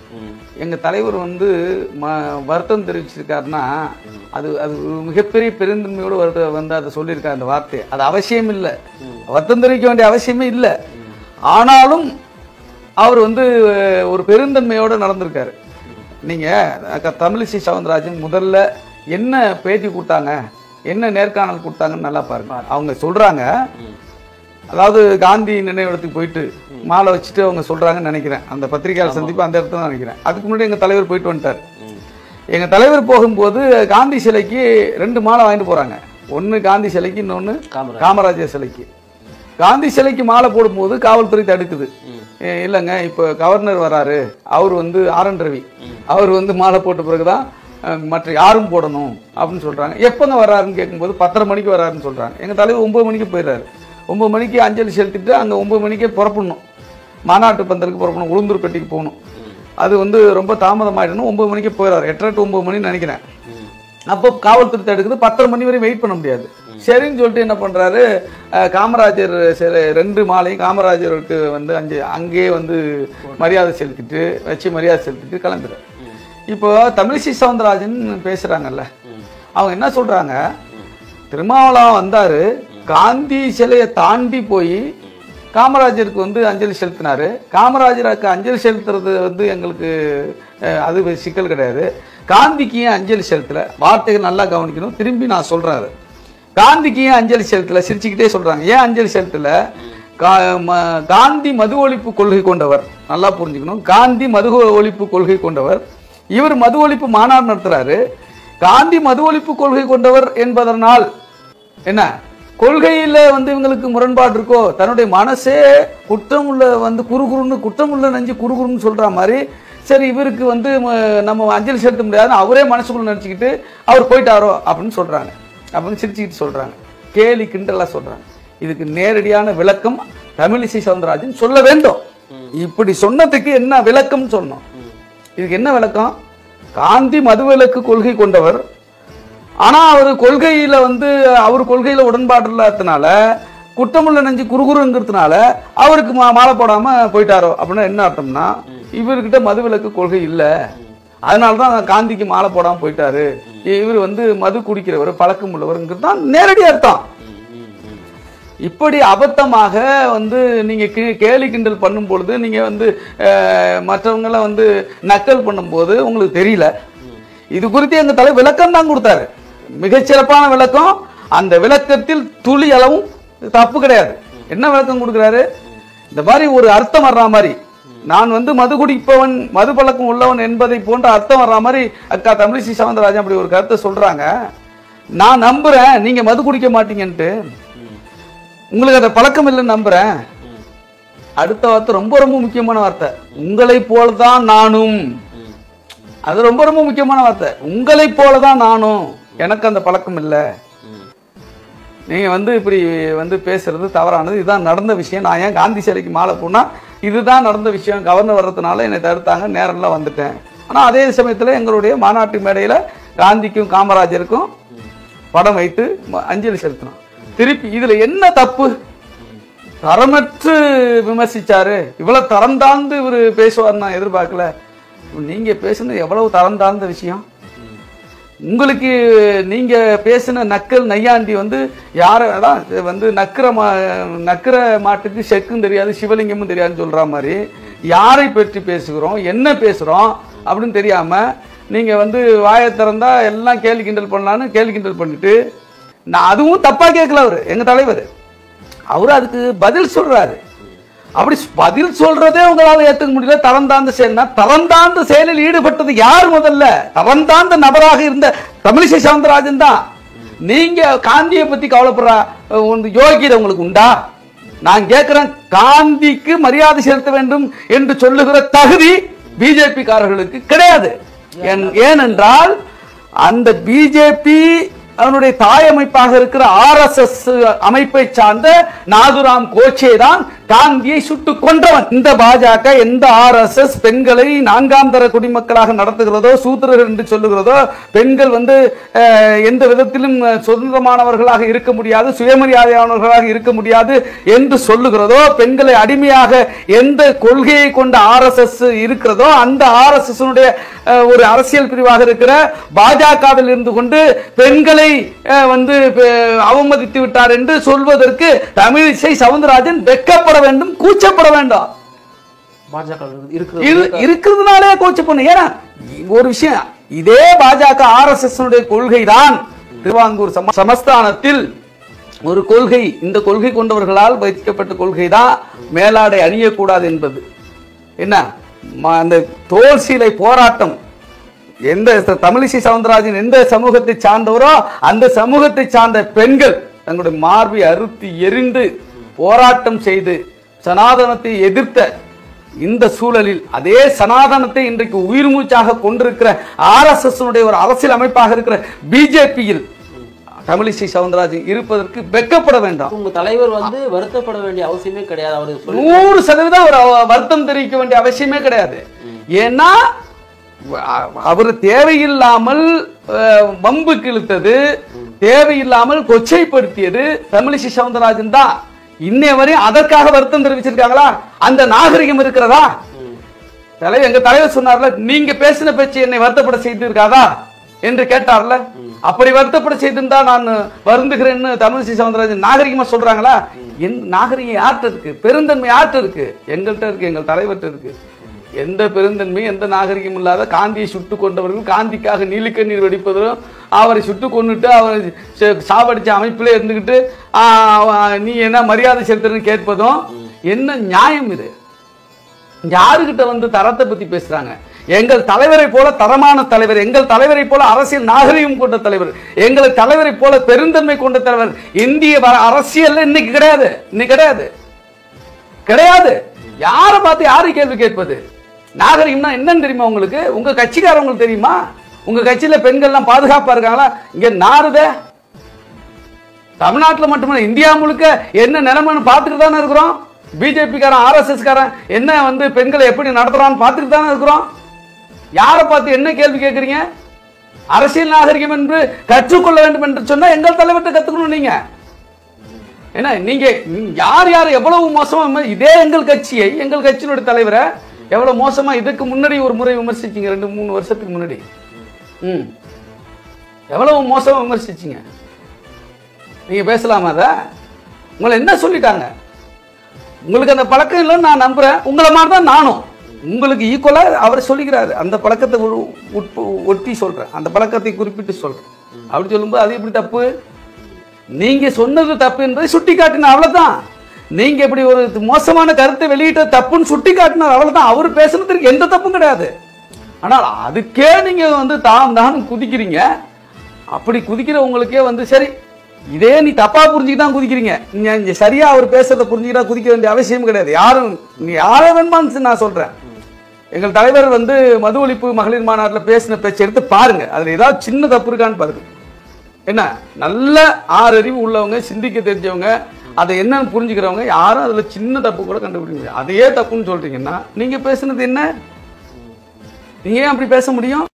எங்க தலைவர் வந்து வருத்தம் தெரிவிச்சிருக்காருன்னா அது அது மிகப்பெரிய பெருந்தன்மையோடு வந்து அதை சொல்லியிருக்காரு. அந்த வார்த்தை அது அவசியம் இல்லை, வருத்தம் தெரிவிக்க வேண்டிய அவசியமே இல்லை. ஆனாலும் அவர் வந்து ஒரு பெருந்தன்மையோடு நடந்திருக்காரு. நீங்க தமிழிசை சவுந்தரராஜன் முதல்ல என்ன பேட்டி கொடுத்தாங்க, என்ன நேர்காணல் கொடுத்தாங்கன்னு நல்லா பாருங்க. அவங்க சொல்றாங்க, அதாவது காந்தி நினைவிடத்துக்கு போயிட்டு மாலை வச்சுட்டு அவங்க சொல்றாங்கன்னு நினைக்கிறேன். அந்த பத்திரிகையாளர் சந்திப்பு அந்த இடத்துல தான் நினைக்கிறேன். அதுக்கு முன்னாடி எங்க தலைவர் போயிட்டு வந்துட்டார். எங்க தலைவர் போகும்போது காந்தி சிலைக்கு 2 மாலை வாங்கிட்டு போறாங்க. ஒன்னு காந்தி சிலைக்கு, இன்னொன்னு காமராஜர் சிலைக்கு. காந்தி சிலைக்கு மாலை போடும்போது காவல்துறை தடுக்குது. இல்லைங்க, இப்போ கவர்னர் வராரு, அவர் வந்து RN ரவி, அவர் வந்து மாலை போட்ட பிறகுதான் மற்ற யாரும் போடணும் அப்படின்னு சொல்றாங்க. எப்பங்க வர்றாருன்னு கேட்கும்போது 10:30 மணிக்கு வர்றாருன்னு சொல்றாங்க. எங்க தலைவர் 9 மணிக்கு போயிடுறாரு. 9 மணிக்கு அஞ்சலி செலுத்திட்டு அங்கே 9 மணிக்கே புறப்படணும், மாநாட்டு பந்தலுக்கு புறப்படணும், உளுந்தூர்பேட்டைக்கு போகணும். அது வந்து ரொம்ப தாமதமாயிடணும். 9 மணிக்கு போயிடுறாரு, 8:30 to 9 மணின்னு நினைக்கிறேன். அப்போ காவல்துறை தடுக்குது. 10:30 மணி வரை வெயிட் பண்ண முடியாது. சரின்னு சொல்லிட்டு என்ன பண்றாரு, காமராஜர் 2 மாலையும் காமராஜருக்கு வந்து அங்கேயே வந்து மரியாதை செலுத்திட்டு மரியாதை செலுத்திட்டு கிளம்புறாரு. இப்போ தமிழிசை சவுந்தரராஜன் பேசுறாங்கல்ல, அவங்க என்ன சொல்றாங்க, திருமாவளவன் வந்தாரு, காந்தி சிலையை தாண்டி போய் காமராஜருக்கு வந்து அஞ்சலி செலுத்தினாரு. காமராஜருக்கு அஞ்சலி செலுத்துறது வந்து எங்களுக்கு அது சிக்கல் கிடையாது. காந்திக்கு ஏன் அஞ்சலி செலுத்தல? வார்த்தைகள் நல்லா கவனிக்கணும். திரும்பி நான் சொல்றாரு, காந்திக்கு ஏன் அஞ்சலி செலுத்தல? சிரிச்சுக்கிட்டே சொல்றாங்க. ஏன் அஞ்சலி செலுத்தல? காந்தி மது ஒழிப்பு கொள்கை கொண்டவர், நல்லா புரிஞ்சுக்கணும். காந்தி மது ஒழிப்பு கொள்கை கொண்டவர். இவர் மது ஒழிப்பு மாநாடு நடத்துறாரு. காந்தி மது ஒழிப்பு கொள்கை கொண்டவர் என்பதனால் என்ன கொள்கையில வந்து இவங்களுக்கு முரண்பாடு இருக்கோ? தன்னுடைய மனசே குற்றம் உள்ள வந்து குறுகுறுன்னு, குற்றம் உள்ள நெஞ்சு குறுகுறுன்னு சொல்ற மாதிரி, சரி இவருக்கு வந்து நம்ம அஞ்சலி செலுத்த முடியாதுன்னு அவரே மனசுக்குள்ள நினைச்சுக்கிட்டு அவர் போயிட்டாரோ அப்படின்னு சொல்றாங்க. அப்படின்னு சிரிச்சுக்கிட்டு சொல்றாங்க, கேலி கிண்டலா சொல்றாங்க. இதுக்கு நேரடியான விளக்கம் தமிழிசை சவுந்தரராஜன் சொல்ல வேண்டும். இப்படி சொன்னதுக்கு என்ன விளக்கம் சொன்னோம்? இதுக்கு என்ன விளக்கம்? காந்தி மதுவிலக்கு கொள்கை கொண்டவர், ஆனா அவர் கொள்கையில வந்து அவர் கொள்கையில உடன்பாடு இல்லாததுனால, குற்றமுள்ள நெஞ்சு குறுகுறுங்கிறதுனால அவருக்கு மாலை போடாம போயிட்டாரோ அப்படின்னா என்ன அர்த்தம்னா, இவர்கிட்ட மதுவிலக்கு கொள்கை இல்லை, அதனாலதான் காந்திக்கு மாலை போடாம போயிட்டாரு, இவர் வந்து மது குடிக்கிறவர், பழக்கம் உள்ளவருங்கிறது தான் நேரடி அர்த்தம். இப்படி அபத்தமாக வந்து நீங்க கேலி கிண்டல் பண்ணும் பொழுது, நீங்க வந்து மற்றவங்களை வந்து நக்கல் பண்ணும்போது உங்களுக்கு தெரியல. இது குறித்து எங்க தலைவர் விளக்கம் தான் கொடுத்தாரு, மிகச்சிறப்பான விளக்கம். அந்த விளக்கத்தில் துளி அளவும் தப்பு கிடையாது. என்ன விளக்கம் கொடுக்கிறாரு? இந்த மாதிரி ஒரு அர்த்தம் வர்ற மாதிரி, நான் வந்து மது குடிப்பவன், மது பழக்கம் உள்ளவன் என்பதை போன்ற அர்த்தம் வர்ற மாதிரி அக்கா தமிழிசை சவுந்தரராஜன் அப்படி ஒரு கருத்தை சொல்றாங்க. நான் நம்புறேன் நீங்க மது குடிக்க மாட்டீங்கன்ட்டு, உங்களுக்கு அந்த பழக்கம் இல்லைன்னு நம்புறேன். அடுத்த வார்த்தை ரொம்ப ரொம்ப முக்கியமான வார்த்தை, உங்களை போலதான் நானும். அது ரொம்ப ரொம்ப முக்கியமான வார்த்தை, உங்களை போலதான் நானும், எனக்கு அந்த பழக்கம் இல்லை. நீங்க வந்து இப்படி வந்து பேசுறது தவறானது. இதுதான் நடந்த விஷயம். நான் ஏன் காந்தி சிலைக்கு மாலை போனா இதுதான் நடந்த விஷயம். கவர்னர் வர்றதுனால என்னை தடுத்தாங்க, நேரம்லாம் வந்துட்டேன். ஆனா அதே சமயத்தில் எங்களுடைய மாநாட்டு மேடையில காந்திக்கும் காமராஜருக்கும் படம் வைத்து அஞ்சலி செலுத்தினோம். திருப்பி இதுல என்ன தப்பு? தரமற்று விமர்சிச்சாரு. இவ்வளவு தரம் தாழ்ந்து இவர் பேசுவார் நான் எதிர்பார்க்கல. நீங்க பேசுனது எவ்வளவு தரம் தாழ்ந்த விஷயம். உங்களுக்கு நீங்க பேசின நக்கல் நையாண்டி வந்து யாரடா வந்து நக்கிற மாட்டுக்கு செக்கும் தெரியாது சிவலிங்கமும் தெரியாதுன்னு சொல்ற மாதிரி, யாரை பற்றி பேசுகிறோம், என்ன பேசுறோம் அப்படின்னு தெரியாம நீங்க வந்து வாயை திறந்தா எல்லாம் கேலி கிண்டல் பண்ணலான்னு கேலி கிண்டல் பண்ணிட்டு, நான் அதுவும் தப்பா கேட்கல. அவரு எங்க தலைவர், அவரு அதுக்கு பதில் சொல்றாரு. அப்படி பதில் சொல்றதே உங்களால ஏற்றுக்க முடியல. தரந்தாந்த செயல்னா, தரந்தாந்த செயலில் ஈடுபட்டது யார்? முதல்ல தரந்தாந்த நபராக இருந்த தமிழிசை சவுந்தரராஜன் தான். நீங்க காந்தியை பத்தி கவலைப்படுற யோகியதை உங்களுக்கு உண்டா? நான் கேட்கிறேன், காந்திக்கு மரியாதை செலுத்த வேண்டும் என்று சொல்லுகிற தகுதி பிஜேபி காரர்களுக்கு கிடையாது. ஏனென்றால் அந்த பிஜேபி அவனுடைய தாய் அமைப்பாக இருக்கிற RSS அமைப்பை சார்ந்த நாதுராம் கோட்சே தான் காந்தியை சுட்டு கொன்றவன். இந்த பாஜக எந்த RSS பெண்களை 4ஆம் தர குடிமக்களாக நடத்துகிறதோ, சூத்திரர்கள் என்று சொல்லுகிறதோ, பெண்கள் எந்த விதத்திலும் சுதந்திரமானவர்களாக இருக்க முடியாது, சுயமரியாதையானவர்களாக இருக்க முடியாது என்று சொல்லுகிறதோ, பெண்களை அடிமையாக எந்த கொள்கையை கொண்ட RSS இருக்கிறதோ, அந்த RSS ஒரு அரசியல் பிரிவாக இருக்கிற பாஜகவில் இருந்து கொண்டு பெண்களை அவமதித்து விட்டார் என்று சொல்வதற்கு தமிழிசை சவுந்தரராஜன் வெட்கப்பட வேண்டும், கூச்சப்பட வேண்டாம். பாஜக இருக்கிறதுனாலே கூச்சப்படணும். ஏன்னா ஒரு விஷயம், இதே பாஜக RSS கொள்கை தான் திருவாங்கூர் சமஸ்தானத்தில் ஒரு கொள்கை, இந்த கொள்கை கொண்டவர்களால் வைக்கப்பட்ட கொள்கை தான் மேலாடை அணியக்கூடாது என்பது. என்ன அந்த தோல் சீலை போராட்டம், எந்த தமிழிசை சவுந்தரராஜன் எந்த சமூகத்தை சார்ந்தவரோ அந்த சமூகத்தை சார்ந்த பெண்கள் தங்களுடைய மார்பை அறுத்து எரிந்து போராட்டம் செய்து சனாதனத்தை எதிர்த்த இந்த சூழலில் அதே சனாதனத்தை இன்றைக்கு உயிர் மூச்சாக கொண்டிருக்கிற RSS ஒரு அரசியல் அமைப்பாக இருக்கிற பிஜேபியில் தமிழிசை சவுந்தரராஜன் இருப்பதற்கு வெட்கப்பட வேண்டாம். உங்க தலைவர் வருத்தப்பட வேண்டிய அவசியமே கிடையாது. அவர் 100% ஒரு வருத்தம் தெரிவிக்க வேண்டிய அவசியமே கிடையாது. ஏன்னா அவர் தேவையில்லாமல் வம்புக்கு இழுத்தது, தேவையில்லாமல் கொச்சைப்படுத்தியது தமிழிசை சவுந்தரராஜன் தான். இன்னை வரை அதற்காக வருத்தம் தெரிவிச்சிருக்காங்களா? அந்த நாகரிகம் இருக்கிறதா? எங்க தலைவர் சொன்னார்ல, நீங்க பேசின பேச்சு என்னை வருத்தப்பட செய்திருக்காதா என்று கேட்டார்ல. அப்படி வருத்தப்பட செய்திருந்தா நான் வருந்துகிறேன்னு தமிழிசை சவுந்தரராஜன் நாகரிகமா சொல்றாங்களா? நாகரிகம் யார்கிட்ட இருக்கு? பெருந்தன்மை யார்கிட்ட இருக்கு? எங்கள்கிட்ட இருக்கு, எங்கள் தலைவர்கிட்ட இருக்கு. எந்த பெருந்தன்மை எந்த நாகரிகம் இல்லாத காந்தியை சுட்டு கொண்டவர்கள், காந்திக்காக நீலிக்கண்ணீர் வெடிப்பதும், அவரை சுட்டு கொண்டுட்டு அவரை சாவடிச்ச அமைப்பிலே இருந்துகிட்டு நீ என்ன மரியாதை செலுத்துறன்னு கேட்பதும் என்ன நியாயம் இது? யாருகிட்ட தரத்தை பத்தி பேசுறாங்க? எங்கள் தலைவரை போல தரமான தலைவர், எங்கள் தலைவரை போல அரசியல் நாகரிகம் கொண்ட தலைவர், எங்கள் தலைவரை போல பெருந்தன்மை கொண்ட தலைவர் இந்திய அரசியல் இன்னைக்கு கிடையாது. இன்னைக்கு கிடையாது கிடையாது. யாரை பார்த்து யாரு கேள்வி கேட்பது? நாகரிகம்னா என்னன்னு தெரியுமா உங்களுக்கு? உங்க கட்சிக்காரங்களுக்கு தெரியுமா? உங்க கட்சியில பெண்கள்லாம் பாதுகாப்பா இருக்காங்களா? இங்க நாறுதே. தமிழ்நாட்டில் மட்டுமல்ல இந்தியா முழுக்க என்ன நிலைமைன்னு பார்த்துட்டு தானே இருக்கிறோம். பிஜேபி காரன் RSS காரன் என்ன பெண்களை எப்படி நடத்துறான்னு பார்த்துட்டு தானே இருக்கிறோம். யாரை பார்த்து என்ன கேள்வி கேட்கறீங்க? அரசியல் நாகரிகம் என்று கற்றுக்கொள்ள வேண்டும் என்று சொன்னா எங்கள் தலைவர்கிட்ட கத்துக்கணும். நீங்க என்ன நீங்க யார் யார் எவ்வளவு மோசமா, இதே எங்கள் கட்சியை, எங்கள் கட்சியினுடைய தலைவரை எவ்வளவு மோசமா இதுக்கு முன்னாடி ஒரு முறை விமர்சிச்சீங்க, 2-3 வருஷத்துக்கு முன்னாடி. எவ்வளவு மோசமா விமர்சிச்சீங்க. நீங்க பேசலாமா? அத உங்களை என்ன சொல்லிட்டாங்க? உங்களுக்கு அந்த பழக்கம் இல்லைன்னு நான் நம்புறேன். உங்களை மாதிரி தான் நானும் உங்களுக்கு ஈக்குவலா அவர் சொல்லிக்கிறாரு. அந்த பழக்கத்தை ஒட்டி சொல்றேன், அந்த பழக்கத்தை குறிப்பிட்டு சொல்றேன். அப்படி சொல்லும்போது அது எப்படி தப்பு? நீங்க சொன்னது தப்பு என்பதை சுட்டி காட்டினார், அவ்வளவுதான். நீங்க இப்படி ஒரு மோசமான கருத்தை வெளியிட்ட தப்புன்னு சுட்டி காட்டினார், அவ்வளவுதான். அவர் பேசுறதுக்கு எந்த தப்பும் கிடையாது. ஆனால் அதுக்கே நீங்க தான் குதிக்கிறீங்க. அப்படி குதிக்கிற உங்களுக்கே சரி, இதே நீ தப்பா புரிஞ்சுக்கிட்டு தான் குதிக்கிறீங்க. நீங்க சரியா அவர் பேசுறதை புரிஞ்சுக்கிட்டா குதிக்க வேண்டிய அவசியம் கிடையாது. யாரை வேணுமான்னு நான் சொல்றேன். எங்கள் தலைவர் மது ஒழிப்பு மகளிர் மாநாட்டில் பேசின பேச்சு எடுத்து பாருங்க. அதுல ஏதாவது சின்ன தப்பு இருக்கான்னு பாருங்க. என்ன நல்ல ஆறறிவு உள்ளவங்க, சிந்திக்க தெரிஞ்சவங்க, அதை என்னன்னு புரிஞ்சுக்கிறவங்க யாரும் அதுல சின்ன தப்பு கூட கண்டுபிடிக்க முடியாது. அதையே தப்புன்னு சொல்றீங்கன்னா நீங்க பேசுனது என்ன? நீங்க ஏன் அப்படி பேச முடியும்?